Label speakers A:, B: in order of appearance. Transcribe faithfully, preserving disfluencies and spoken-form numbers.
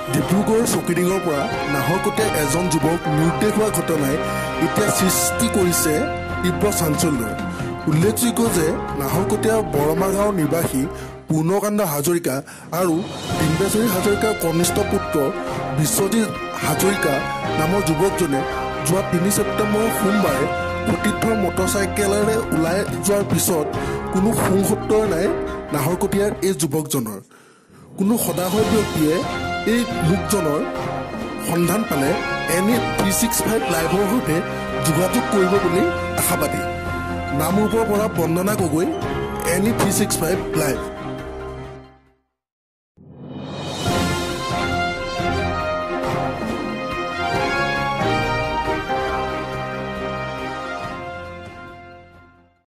A: ডিব্ৰুগড় চকিডিঙৰ পৰা নাহৰকটীয়া এজন যুৱক নিৰুদ্দেশ হোৱা ঘটনাই এতিয়া সৃষ্টি কৰিছে তীব্ৰ চাঞ্চল্য। উল্লেখযোগ্য যে নাহৰকটীয়া বৰমা গাঁৱৰ নিবাসী পূৰ্ণকান্ত হাজৰিকা আৰু ডিম্বেশ্বৰী হাজৰিকাৰ কনিষ্ঠ পুত্ৰ বিশ্বজিৎ হাজৰিকা নামৰ যুৱকজনে যোৱা তিনি ছেপ্টেম্বৰ সোমবাৰে সতীৰ্থ মটৰচাইকেলেৰে ওলাই যোৱাৰ পিছত কোনো সংসত্তৰ নাই নাহৰকটীয়াৰ এই যুৱকজনৰ। কোনো সদাশয় ব্যক্তিয়ে এই লোকজনৰ সন্ধান পালে এনি থ্ৰী ছিক্স ফাইভ লাইভৰ সৈতে যোগাযোগ কৰিব বুলি আশাবাদী। নামৰূপৰ পৰা Bandana Gogoi, NE three six five live.